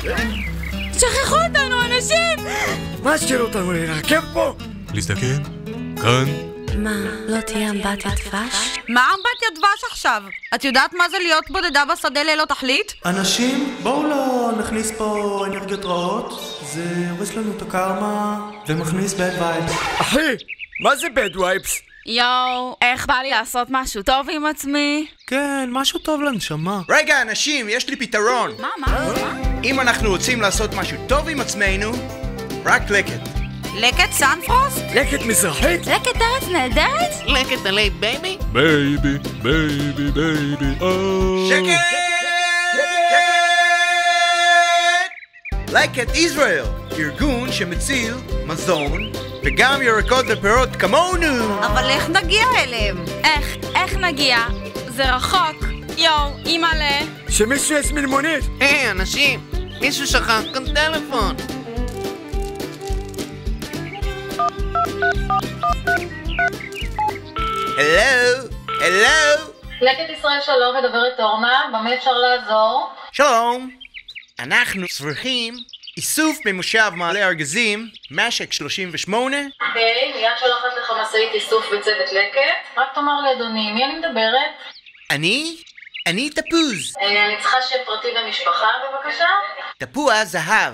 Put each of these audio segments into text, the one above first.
שכחו אותנו, אנשים! מה שכיר אותנו להירקב פה? להסתכל, כאן. מה, לא תהיה אמבטיה דבש? מה אמבטיה דבש עכשיו? את יודעת מה זה להיות בודדה בשדה ללא תכלית? אנשים, בואו לא נכניס פה אנרגיות רעות. זה הורס לנו את הקרמה ומכניס bad vibes. אחי, מה זה bad vibes? יואו, איך בא לי לעשות משהו טוב עם עצמי? כן, משהו טוב לנשמה. רגע, אנשים, יש לי פתרון. מה? אם אנחנו רוצים לעשות משהו טוב עם עצמנו, רק לקט. לקט סנפרוסט? לקט מזרחית? לקט ארץ נהדרת? לקט עלי בייבי? בייבי, בייבי, בייבי, שקט! לקט ישראל, ארגון שמציל מזון וגם ירקות ופירות כמונו. אבל איך נגיע אליהם? איך נגיע? זה רחוק. יואו, אימא'לה. שמישהו יזמין מונית. היי, אנשים, מישהו שכח כאן טלפון. הלו. לקט ישראל שלום, מדברת אורנה, במה אפשר לעזור? שלום. אנחנו צריכים איסוף במושב מעלה ארגזים, משק 38. אוקיי, מיד שולחת לך משאית איסוף בצוות לקט. רק תאמר לי אדוני, מי אני מדברת? אני תפוז. אני צריכה שם פרטי ומשפחה בבקשה. תפוח זהב.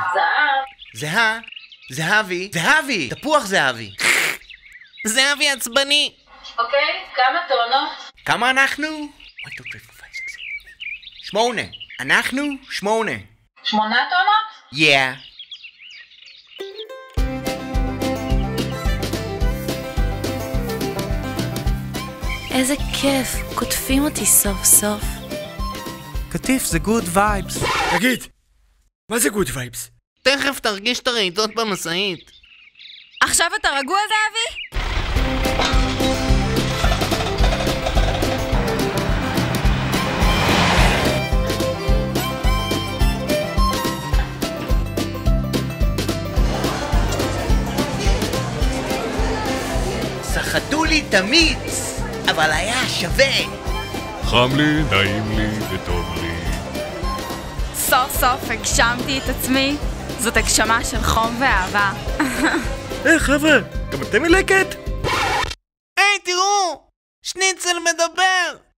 זהב. זהבי. תפוח זהבי. זהבי עצבני. אוקיי, כמה טונות? כמה אנחנו? 1, 2, 3, 4, 5, 6, 7, 8. אנחנו 8. 8 טונות? Yeah. איזה כיף, כותבים אותי סוף סוף. קטיף זה good vibes. תגיד, מה זה good vibes? תכף תרגיש את הרעידות במשאית. עכשיו אתה רגוע, זהבי? סחטו לי תמיץ, אבל היה שווה. חם לי, נעים לי וטוב לי. סוף סוף הגשמתי את עצמי. זאת הגשמה של חום ואהבה. היי חבר'ה, גם אתם מלקט? היי, תראו! שניצל מדבר!